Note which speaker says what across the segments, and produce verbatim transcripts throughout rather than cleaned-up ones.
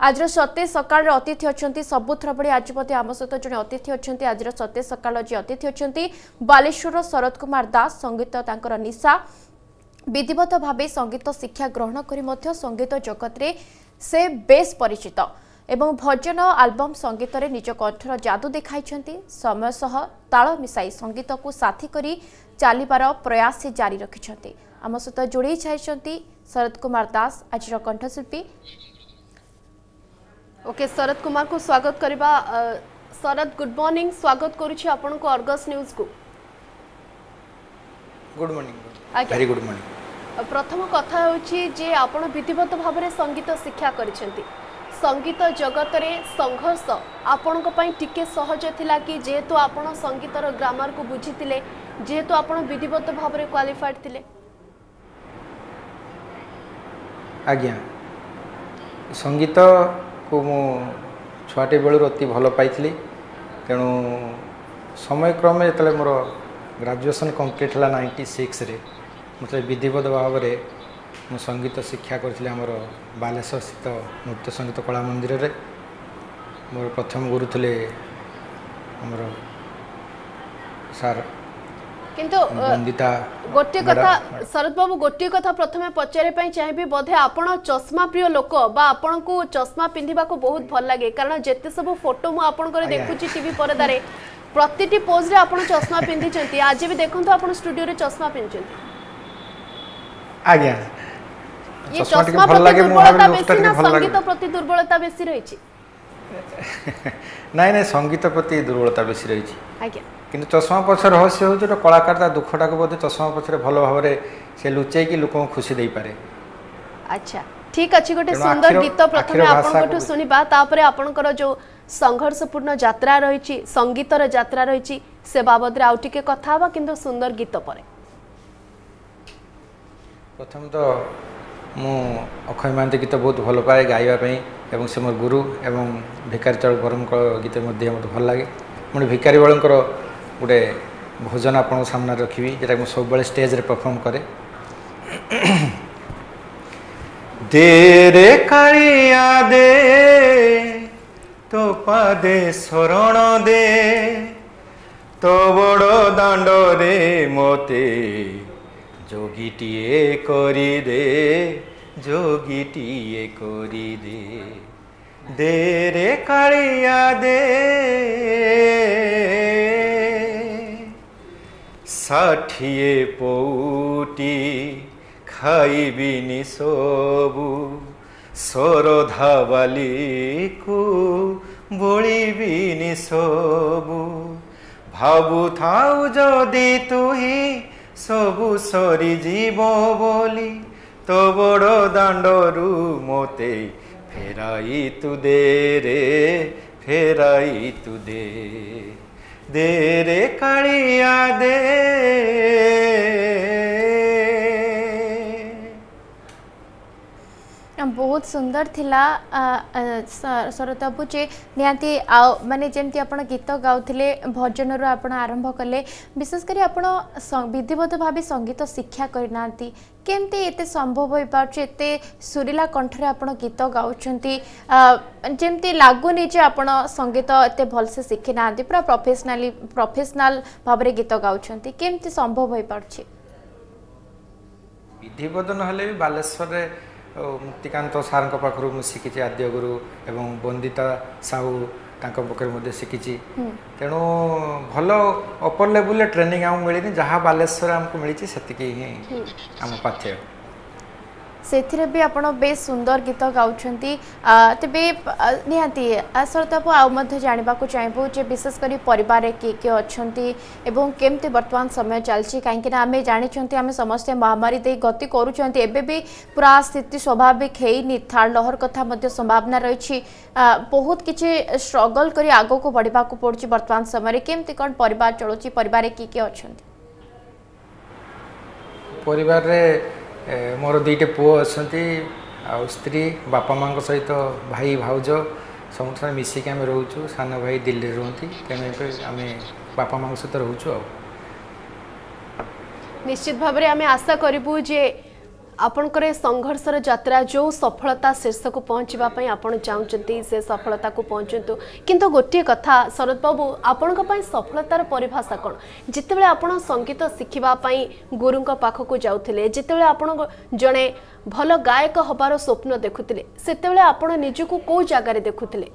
Speaker 1: आज सत्य सकाळ अतिथि अच्छा सबुथर बड़ी आज आम सहित जड़े अतिथि अच्छा आज सत्य सकाळ जी अतिथि अच्छा बालेश्वर शरद कुमार दास संगीत तांकर निशा विधिवत भाव संगीत शिक्षा ग्रहण कर संगीत जगत रे से बेस परिचित एवं भजन आल्बम संगीत रे निज कंठर जादू देखाई समय सह ताल मिसाई संगीत को साथी करी चलिबार प्रयास से जारी रखिछन्ति। आम सहित जोड़ी चाहिए शरद कुमार दास आज कंठशिल्पी। ओके शरद कुमार को स्वागत करबा। शरद गुड मॉर्निंग स्वागत करुछि आपन को अर्गस न्यूज को।
Speaker 2: Good morning very good morning.
Speaker 1: प्रथम कथा होछि जे आपण विधिवत भाव में संगीत शिक्षा करिसेंती संगीत जगत रे संघर्ष आपण को पई टिके सहज थिला कि जेहेतु आपण संगीतर ग्रामर को बुझीतिले जेहेतु आपण विधिवत भाव में क्वालिफाइड थिले।
Speaker 2: आज्ञा संगीत को मु छुआटे बेलू अति भल पाई तेणु समय क्रम जो मोर ग्रेजुएशन कंप्लीट है नाइंटी सिक्स रे मतलब विधिवत भाव में मु संगीत शिक्षा करी आमर बालेश्वर स्थित नृत्य संगीत कला मंदिर रे मोर प्रथम गुरु थे आमर सार
Speaker 1: किंतु गोटे कथा शरद बाबू गोटे कथा प्रथमे पचारे चाहिए बोधे आपण चश्मा प्रिय लोक बा आपण को चश्मा पिंधिबा को बहुत भल लगे कारण जेते सब फोटो मु आपण करे देखुची टीवी परदा रे प्रतिटी पोज रे आपण चश्मा पिंधि चंती आज भी देखंतो आपण स्टूडियो रे चश्मा पिंधचंती।
Speaker 2: आज्ञा
Speaker 1: ये चश्मा प्रति दुर्बलता बेसी ना संगीत प्रति दुर्बलता बेसी रही छी?
Speaker 2: नहीं नहीं संगीत प्रति दुर्बलता बेसी रही छी।
Speaker 1: आज्ञा
Speaker 2: किंतु चश्मा पछ रहस्य हो जो कलाकार दुखटा को बोधे चश्मा पछरे भल भाव से लुचै कि लोक खुशी दे पारे।
Speaker 1: अच्छा ठीक अच्छी गोटे सुंदर गीत प्रथमे आपन को सुनिबा तापरे आपनकर जो संघर्षपूर्ण यात्रा रही संगीतर यात्रा रही से बाबद रे आउटिके कथा बा किंतु सुंदर गीत परे।
Speaker 2: प्रथम तो मु अक्षय महांती गीत बहुत भल पाए गाइबा पई एवं से मोर गुरु एवं भिकारी चल बरम गीत मध्य मत भल लगे मुझे भिकारी बलंकर गोटे भोजन आपण सामने रखी जेटा मुझे सब स्टेज रे परफॉर्म करे। दे रे कालिया दे तो पादे शरण दे तो बड़ दांड रे मोते जोगीटीए करी दे जोगीटीए करी दे दे रे कालिया दे षाठिए पौटी खाइबिनी सबु सरधा बाली को बोलिबिनी सबु भाबु थाउ जदि तुही सबु सरी जीव बोली तो बड़ दांडरू मोते फेराई तु दे रे फेराई तु दे दे रे कालिया दे।
Speaker 1: बहुत सुंदर थिला शरद बाबू जे निहांती माने जेमती आपण गीत गाउथिले भजन रो आपण आरंभ कले विशेषकर आपण विधिवत भाव संगीत शिक्षा करनांती केमती एते संभव होई पाछ एते सुरीला कंठरे आपण गीत गाउछंती जेमती लागुनी जे आपण संगीत एते भल से शिखि नांती पूरा प्रोफेशनली प्रोफेशनल भाबरे गीत गाउछंती केमती संभव होई पाछ?
Speaker 2: विधिवत नहले बालेश्वर रे मुक्तिकांत सार पाखर मुझे शिखी आद्य गुरु एवं वंदिता साहू पाखे शिखी तेणु भल अपर लेवल ट्रेनिंग आमको मिलनी जहाँ बालेश्वर आमको मिली से आम पाथ्य
Speaker 1: से भी आपण बेस सुंदर गीत गाउछंती तेबे निहांती शरद बाबू आउ जानवा चाहबू जे विशेषकर परिवार किए किए अच्छी एवं केमती वर्तमान समय चलती कहीं आम जानी आम समस्त महामारी दे गति करुँच भी पूरा स्थिति स्वाभाविक है थर्ड लहर कथा संभावना रही बहुत किसी स्ट्रगल कर आग को बढ़ा पड़ी वर्तमान समय केमती कौन परिवार चलुची परिवार किए किए अच्छा
Speaker 2: परिवार मोर दुईटे पुओ अच्छा आ स्त्री बापा माँ सहित भाई भाउज समस्त मिसिक आम रोचु सान भाई दिल्ली रुहति तेणु आम बापा माँ सहित रोचु।
Speaker 1: निश्चित भाव में आम आशा करूँ जे
Speaker 3: आपणकर संघर्षर यात्रा जो सफलता शीर्ष को पहुँचापी आपण चाहते से सफलता को पहुँचतु किंतु गोटे कथा शरद बाबू आपण सफलतार परिभाषा कौन जितेबाला आपण संगीत शिखापी गुरु पाखक जाऊे जितेबाला आपण जड़े भल गायक हबार स्वप्न देखुले से आपण निजक कौ जगार देखुले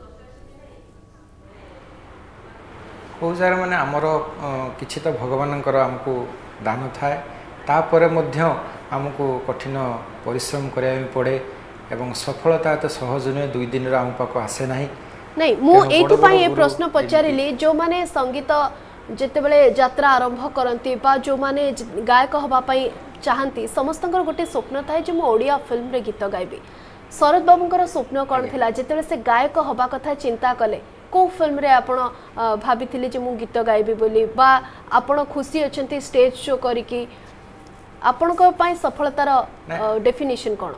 Speaker 2: कौ जार माने आमर किछि तो भगवान आमको दान थाए तापर मध्य आमको कठिन परिश्रम करने पड़े एवं सफलता तो सहज नुहे दुई दिन आम पाक आसे ना
Speaker 3: नहीं मुझे प्रश्न पचारि जो माने संगीत जितेबाला यात्रा आरंभ करती जो माने गायक हवाई चाहती समस्त गोटे स्वप्न थाए जो ओडिया फिल्म रे गीत गायबी शरद बाबूंकर स्वप्न कौन थिला जितेबाला से गायक हवा कथा चिंता कले को फिल्म रे आपण भाभी जे मु गीत गायबी बोली बा आपण खुशी अछंती स्टेज शो करिकी आपण को पाई सफलतार डेफिनेशन कौन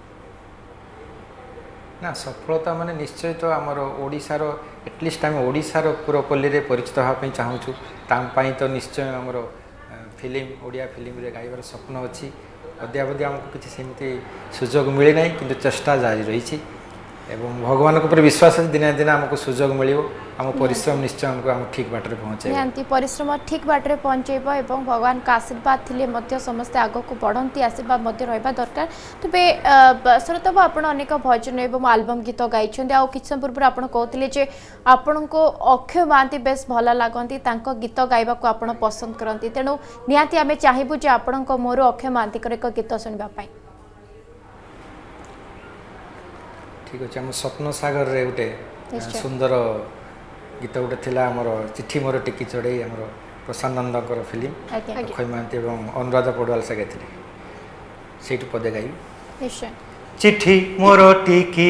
Speaker 2: ना सफलता माने निश्चय तो आमर ओडिशार एटलिस्ट आम ओडिशार पुरपल्ली रे परिचित होगा चाहूँ ताम पाई तो निश्चय आमर फिल्म ओडिया फिल्म रे गाइबार स्वप्न अच्छी अद्यावधि आमको किसी सेमती सुजोग मिले ना किंतु चेष्टा जारी रही एवं भगवान को विश्वास दिने दिन आमको सुजोग मिल आम परिश्रम निश्चय हमको आम ठीक बाटर पहुँचे
Speaker 1: निहांती परिश्रम ठीक बाटर पहुँचेब और भगवान का आशीर्वाद थिले समस्ते आग को बढ़ती आशीर्वाद रहा दरकार तेज शरद बाबू आप अनेक भजन एवं आलबम गीत गाई आ कि समय पूर्व आप कहते जे आपण को अक्षय महांती बेस भल लगती गीत गाइबा को आप पसंद करती तेणु निहांती आम चाहबू जे आपण मोर अक्षय महांती एक गीत शुणापी
Speaker 2: ठीक अच्छे आम स्वप्न सागर रे गोटे सुंदर गीत गोटे थिला आमर चिट्ठी मोर टिकी चढ़ई आमर प्रशांत नंदकर फिल्म अक्षय महांती और अनुराधा पड़वाल से गाई से पदे गाई
Speaker 4: चिट्ठी मोर टिकी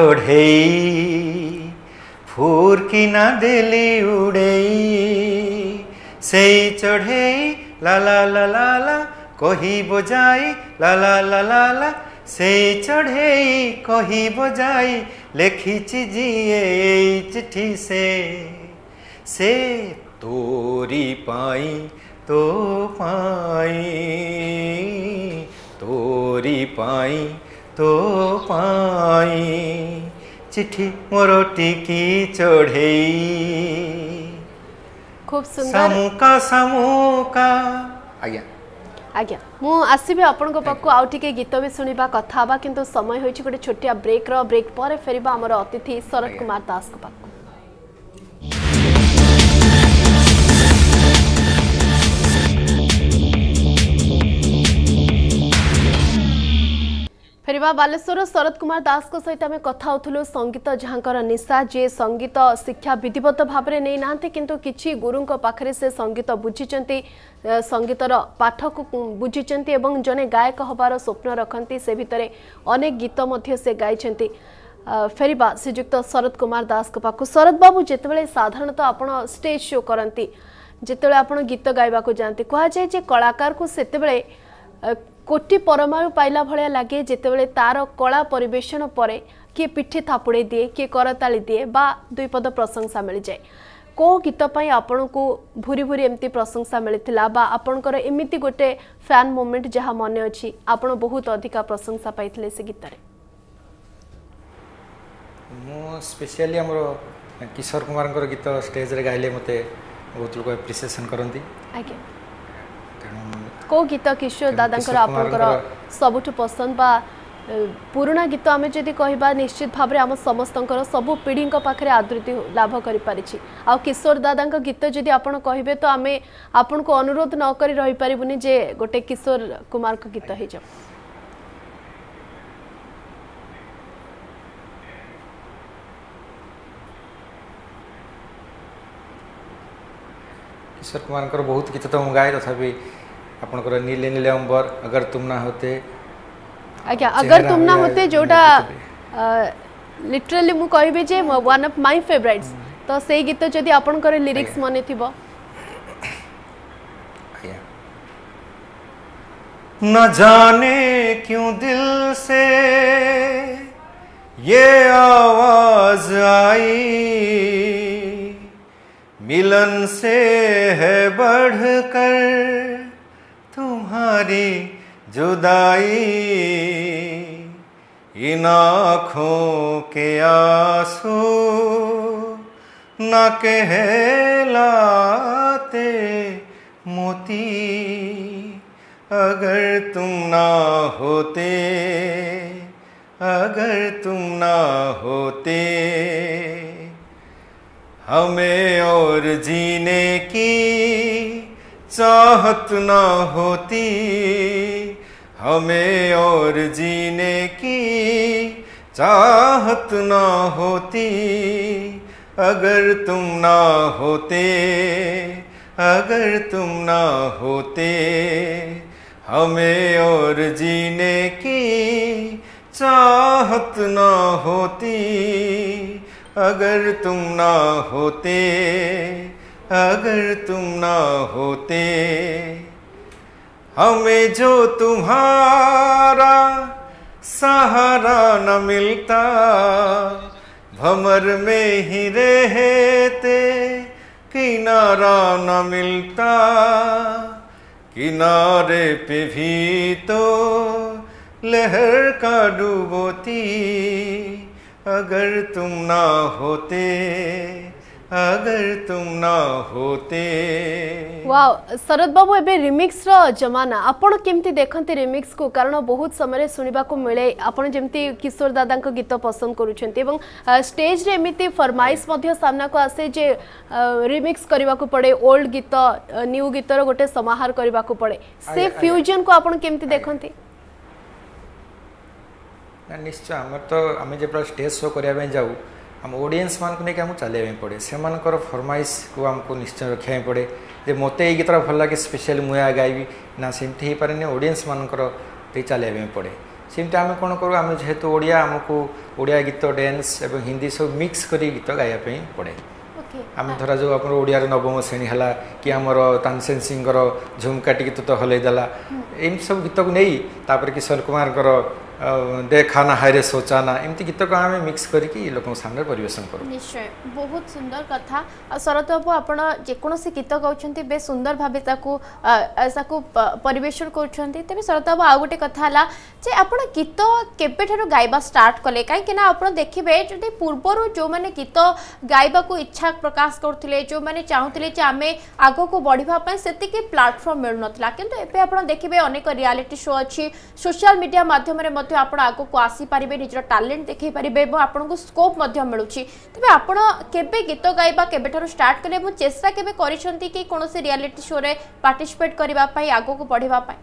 Speaker 4: चढ़ई फूर की ना दिली उड़ई से चढ़ई ला ला ला ला ला कही बजाई ला ला ला ला ला से चढ़ई कही बजाई लिखी जिए चिट्ठी से से तोरी पाई तो पाई तोरी पाई तो पाई चिट्ठी मोर टिकी चढ़ई
Speaker 3: खूब सुंदर
Speaker 4: सामुका सामुका
Speaker 2: आज्ञा
Speaker 3: आज्ञा मु आसबि आपण पाक आउ टिके गीत भी शुणा कथा बा किंतु समय होइछि गोटे छोटिया ब्रेक रो ब्रेक पर फेरिबा हमर अतिथि शरद कुमार दास को पाक फेरिबा बालेश्वर शरद कुमार दास को सहित आम कथा होथुलु संगीत जहाँकर निशा जे संगीत शिक्षा विधिवत भाव में नहीं नांते किंतु किछि गुरु पाखरे से संगीत बुझीचंती संगीतर पाठ को बुझीचंती एवं जने गायक हबार स्वप्न रखती से भितर अनेक गीत मध्य से गाइछंती फेरिबा श्रीजुक्त शरद कुमार दास को पाखु शरद बाबू जितेबाला साधारणतः आपण स्टेज शो करती जितेबाला आपण गीत गाइबा को जाती कह जाए जे कलाकार को सेतेबाला कोटि परमाणु पाइला भलिया लगे जितेबाला तार कला परिवेशन पर किए पिठी थापुड़े दिए किए करताली दिए बा दुई पद प्रशंसा मिल जाए को गीत पाई आपण को भूरी भूरी एमती प्रशंसा मिलता बा आपणकर एमती गोटे फैन मोमेंट जहाँ मन अच्छी आपण बहुत अधिका प्रशंसा पाइथिले से गीत रे
Speaker 2: मु स्पेशली हमरो किशोर कुमार गीत स्टेज रे गाइले मते बहुत लोग एप्रिसिएशन करंती
Speaker 3: आज्ञा को गीत किशोर दादांकर आपणकर सबुठ पसंद बा पुराना गीत आम जदि कहबा निश्चित भाव में आम समस्तंकर सबु पीढ़ी पाखे आदृति लाभ कर किशोर दादा गीत जदि आपण कहे तो आम आपण को अनुरोध न करी रही पारिबुनी जे गोटे किशोर कुमार को गीत हो जाओ
Speaker 2: किशोर कुमार बहुत गीत तो गाए तथापि आपनकर नीले नीले अंबर अगर तुम ना होते
Speaker 3: आज्ञा अगर तुम ना होते जोटा लिटरली मु कहबे जे वन ऑफ माय फेवरेट्स तो से गीत जदि आपनकर लिरिक्स मने थिबो
Speaker 4: न जाने क्यों दिल से ये आवाज आई मिलन से है बढ़कर तुम्हारी जुदाई इन आँखों के आंसू न कहलाते मोती, अगर तुम ना होते, अगर तुम ना होते, हमें और जीने की चाहत ना होती, हमें और जीने की चाहत ना होती, अगर तुम ना होते, अगर तुम ना होते, हमें और जीने की चाहत ना होती, अगर तुम ना होते, अगर तुम ना होते, हमें जो तुम्हारा सहारा न मिलता, भंवर में ही रहते किनारा न मिलता, किनारे पे भी तो लहर का डूबोती, अगर तुम ना होते, अगर तुम ना होते।
Speaker 3: वाओ शरद बाबू एबे रिमिक्स रो जमाना आपण केमती देखंती रिमिक्स को, कारण बहुत समय सुनिबा को मिले आपण जेमती किशोर दादा को गीत पसंद करूछंती एवं स्टेज रे एमिति फरमाइश मध्य सामना को आसे जे रिमिक्स करबा को पड़े, ओल्ड गीत न्यू गीत रो गोटे समाहार करबा को पड़े, से फ्यूजन को आपण केमती देखंती?
Speaker 2: निश्चय आम तो आम जो स्टेज शो करने जाऊ आम ऑडियंस मान को लेकिन चलने पड़े, से फरमाइश को आमको निश्चय रखा पड़े जे मत ये गीत भल लगे स्पेशल मुया गायबी ना सेमती हो पारे, ऑडियंस मानकर चलने पड़े। सेमती आम कौन करूँ आम जेहेतु ओडिया आमको ओडिया गीत डांस और हिंदी सब मिक्स कर गीत गाइबा पड़े। आम धरा जो आप ओडिया नवम श्रेणी है कि आमर तानसेन सिंह झुमकाटी गीत तो हलईदेला, एम सब गीत को नहीं तापर किशोर कुमार देखाना हायरे सोचाना एमती गीत को आम मिक्स करके लोक सामने परिवेशन करूँ।
Speaker 1: निश्चय बहुत सुंदर कथा। शरद बाबू आपण जेकोसी गीत गाँव बेस सुंदर भाव परिवेशन करुँच। तेज शरद बाबू आउ गोटे कथा है जे आप गीत केबेठारु गाइबा स्टार्ट कले, कहीं आप देखिए जो पूर्वर जो मैंने गीत गाइबा को इच्छा प्रकाश करते, जो मैंने चाहूले आम आग को बढ़ापी से प्लाटफर्म मिलू ना, किंतु एबे आप देखिए अनेक रियालिटी शो अच्छी, सोशल मीडिया माध्यम आपण आग को आसीपारे, निजर टैलेंट देखई पारे और आपन को स्कोप मिलूँ। तेज आपण केबे गीत गाइबा केबेठारु स्टार्ट कले, चेष्टा केबे करिसंती कि कोनोसी रियालिटी शो रे पार्टिसिपेट करबा पई आगो को बढ़िबा पई?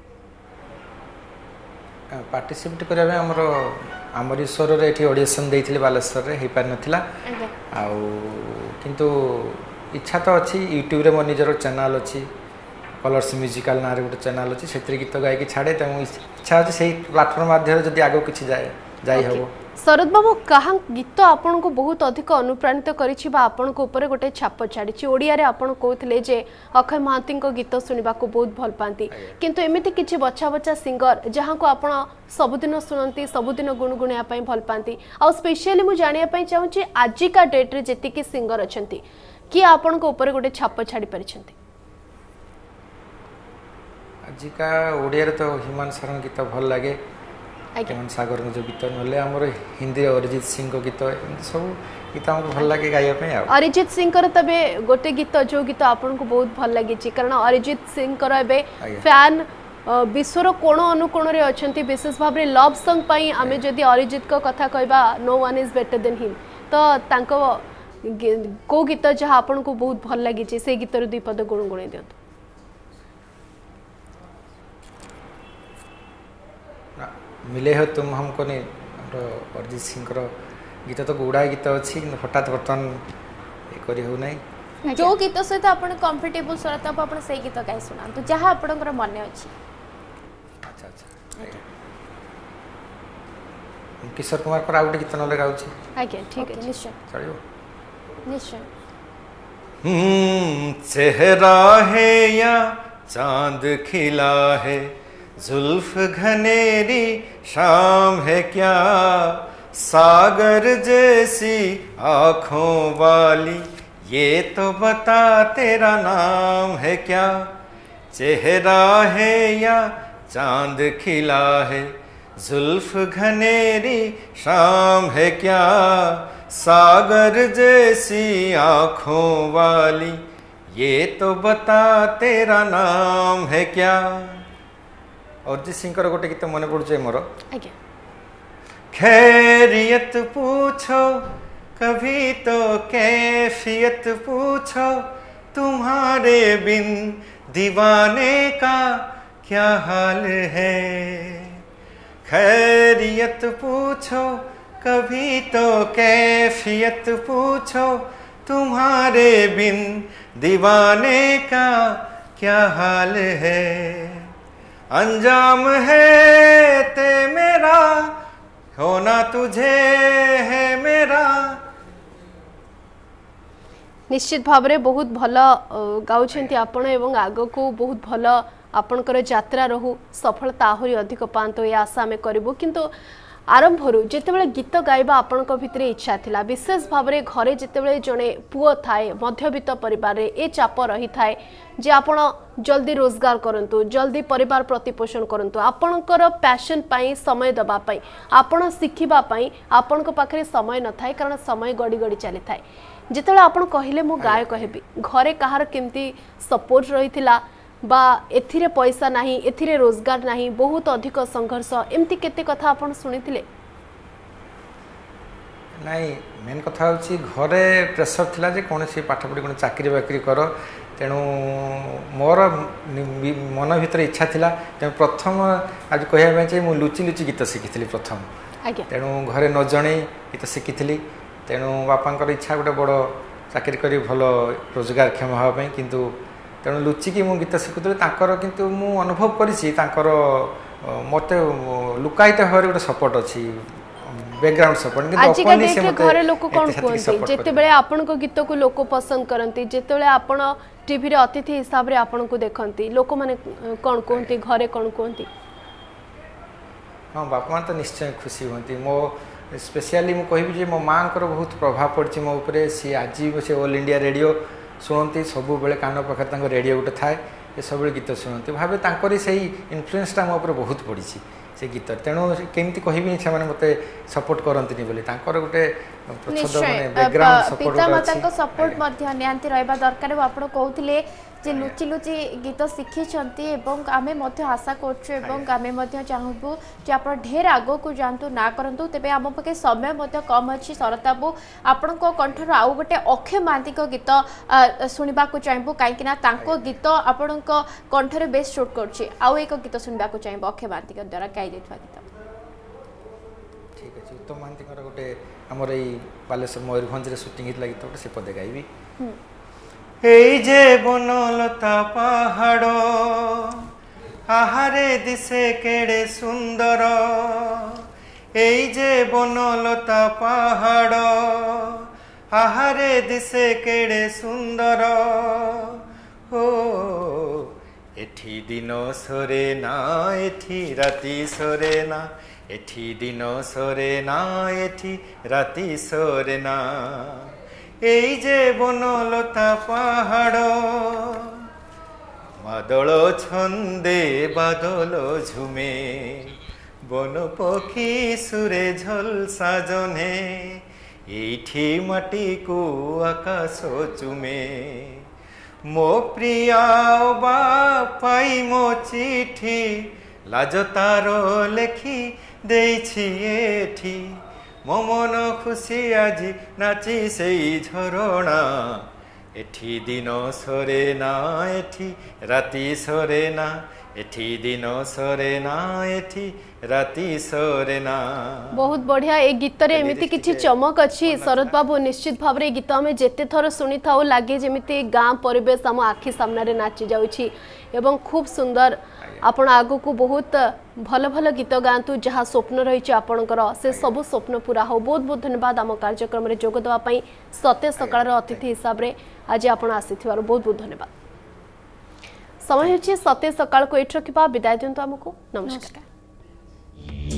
Speaker 2: पार्टिसिपेट करबा हमर अमरीश्वर रे एठी ऑडिशन देइथिले, बालेश्वर रे हे पार नथिला आ किंतु इच्छा तो अच्छी। यूट्यूब रे मोर निजर चैनल अच्छी, कलर्स म्यूजिकल ना गोटे चैनल अच्छी, से गीत गायकी छाड़े, इच्छा अच्छे से प्लाटफर्म माध्यम जदि आगो किछि जाए जाई हबो।
Speaker 3: शरद बाबू कहा गीत आपन को बहुत अधिक अनुप्राणित करिछि बा आपन को ऊपर गोटे छाप छाड़ी? ओडिया रे आपन कहथिले जे अक्षय महांती को गीत सुनिबा को बहुत भल पाती, किंतु एमिति किछि बच्चा बच्चा सिंगर जहां को आपन सबुदिन सुनंती, सबुदिन गुणगुणिया पई भल पाती, आ स्पेशली मु जानिया पई चाहूछि आजिका डेट रे जेति कि सिंगर अछंती कि आपन को ऊपर गोटे छाप छाड़ी परिछंती?
Speaker 2: आजिका ओडिया रे तो हिमान सरन गीत भल लागे, हेमंत सागर जो गीत ना आम हिंदी अरिजित सिंह को गीत सब गीत हमको भल लगे गाइबा।
Speaker 3: अरिजित सिंह तबे गोटे गीत जो गीत आपन को बहुत भल लगी, कारण अरिजित सिंह एबे फैन विश्वर कोण अनुकोण रे अछंती, विशेष भाव लव सॉन्ग पई आमे जदि अरिजित को कथा कहबा no one is better than him, तो तांको को गीत जहाँ आपन को बहुत भल लगी से गीत रे दुई पद गुणगुणी दियंतु?
Speaker 2: मिले हो तुम हमको नहीं, अरिजित सिंह गीत तो गुड़ा गीत अच्छी, हठात बर्तमान ये करी हो नहीं।
Speaker 1: जो गीत सहित आप कंफर्टेबल शरद आप से गीत गाई सुना तो जहाँ आप मन अच्छी।
Speaker 2: अच्छा अच्छा किशोर कुमार पर आउट गीत न लगाउछ?
Speaker 3: आज्ञा ठीक है,
Speaker 1: निश्चय
Speaker 2: चलियो
Speaker 1: निश्चय।
Speaker 4: हम्म चेहरा है या चांद खिला है, जुल्फ घनेरी शाम है क्या, सागर जैसी आँखों वाली ये तो बता तेरा नाम है क्या, चेहरा है या चांद खिला है, जुल्फ घनेरी शाम है क्या, सागर जैसी आँखों वाली, ये तो बता तेरा नाम है क्या। अरिजीत सिंह गोटे गीत मन पड़े मोर, खैरियत पूछो कभी तो कैफियत पूछो, तुम्हारे बिन दीवाने का क्या हाल है। खैरियत पूछो कभी तो कैफियत पूछो, तुम्हारे बिन दीवाने का क्या हाल है। अंजाम है ते मेरा, होना तुझे है मेरा।
Speaker 3: निश्चित भाव में बहुत भल गाउछन्ति आपण एवं आग को बहुत भल आपणकर यात्रा रहू, सफलता आहरी अधिक पांतो ये आशा आम करूँ। किंतु आरंभरू जितेबाला गीत गाइबा आपणक भितर इच्छा थिला, विशेष भाव में घरे जितेबाला जड़े पुओ थाए मध्यवित्त परिवार ए चाप रही थाए जे आपण जल्दी रोजगार करंतु, जल्दी परिवार प्रतिपोषण करंतु, आपणकर पैशन पाई समय दबा पाई, आपण शिखिबा पाई आपणक पाखरे समय न थाए, कारण समय गड़ी गड़ी चली थाए। जितेबाला आपण कहिले मु गायक हेबी, घरे कहार केमती सपोर्ट रही थिला बा एथिरे पैसा नाही, एथिरे रोजगार नाही, बहुत अधिक संघर्ष एमती केते कथा आपण सुनिथिले?
Speaker 2: नहीं, मेन कथा होची घरे प्रेशर थिला जे कोनसी पाठ पढ़ी कोन चाकरी बाकरी कर, तेणु मोर मन भीतर इच्छा थिला। तेणु प्रथम आज कहया चाहिए मु लुचि लुचि गीत शिखी प्रथम, तेणु घरे न जणे गीत शिखी। तेणु बापांकर इच्छा गोटे बड़ चाकरी करी भल रोजगार क्षम हाँपाई, किंतु तेणु लुचिकी मु गीत शिखुली तांकर, किंतु मु अनुभव करिछि तांकर मते लुकायित भाव गोटे सपोर्ट अछि, बैकग्राउंड सपोर्ट। किंतु ओपनली से मते
Speaker 3: घरे लोक कोन कोनते जेते बेले आपन को गीत को लोक पसंद करंती, जेते बेले आपन टीवी रे अतिथि हिसाब रे आपन को देखंती, लोक माने कोन कोनती, घरे कोन कोनती?
Speaker 2: हां, बाप मान तो निश्चय खुशी होंती। मो स्पेशली मु कहबी जे मो मां कर बहुत प्रभाव पड़छि मो ऊपर। सी आज से ऑल इंडिया रेडियो शुणती, सब बेले कान पाखे रेडियो गोटे थाए, ये सब गीत शुणती, भावे तांकरी से इन्फ्लुएंसटा मो ऊपर बहुत पड़ी से गीत। तेणु केमती कहबी से मते सपोर्ट करंतनी बोली, तांकर गोटे बैकग्राउंड सपोर्ट
Speaker 1: पिता माता को सपोर्ट मध्य नियांती रहबा दरकार। आपण कहउथिले जे लुचि लुचि गीत शिखिछंती एवं आमे मध्य आशा करछु एवं आमे मध्य चाहबु जे आपण ढेर आगो को जानतु ना करंतु। तेबे आम पके समय मध्य कम अछि। सरताबु आपण को कंठर आउ गोटे अक्षय महांती को गीत सुनिबा को चाहबु, काहेकि ना तांको गीत आपण को कंठरे बेस शूट करछि। आउ एक गीत सुनिबा को चाहबु अक्षय महांती के द्वारा गाई देथवा गीत।
Speaker 2: ठीक अछि, उत्तम महांती कर गोटे हमर एई बालेश्वर मयूरभंज रे शूटिंग हित गीत गोटे से पदे गाइबी।
Speaker 4: এই যে বনলতা পাহাড়, আহারে দিশে কেড়ে সুন্দর। এই যে বনলতা পাহাড়, আহারে দিশে কেড়ে সুন্দর। ও এঠি দিন সরে না, এঠি রাতি সরে না, এঠি দিন সরে না, এঠি রাতি সরে না। এই যে বনলতা পাহাড়, মাদল ছন্দে বাদল ঝুমে, বন পক্ষী সুরে ঝল সাজনে, এইঠি মাটিকু আকাশ চুমে। মো প্রিয়া বাপাই মো চিঠি, লাজ তার লেখি দেইছি এঠি। মো মন খুশি আজি নাচি সেই ঝরণা। এঠি দিন সরে না, এঠি রাতি সরে না, এঠি দিন সরে না, এঠি রাতি সরে না।
Speaker 3: बहुत बढ़िया। ए गीत रे एमिति किछि चमक अछि शरद बाबू। निश्चित भाव रे गीत में जेते थर सुनी थाउ लागे जेमिति गाँ परिवेश आम आखि सामने रे नाची जाउछि एवं खूब सुंदर। आपण आगो को बहुत भल भल गीत गातु, जहाँ स्वप्न रही आपणकर से सब स्वप्न पूरा हो। बहुत बहुत धन्यवाद आम कार्यक्रम में जोग देवा पई। सत्य सकाळ अतिथि हिसाब रे आज आपण आसीथिबार बहुत बहुत धन्यवाद। समय होछि सत्य सकाळ को एठ रखिबा। विदाय दियंतु हमको। नमस्कार।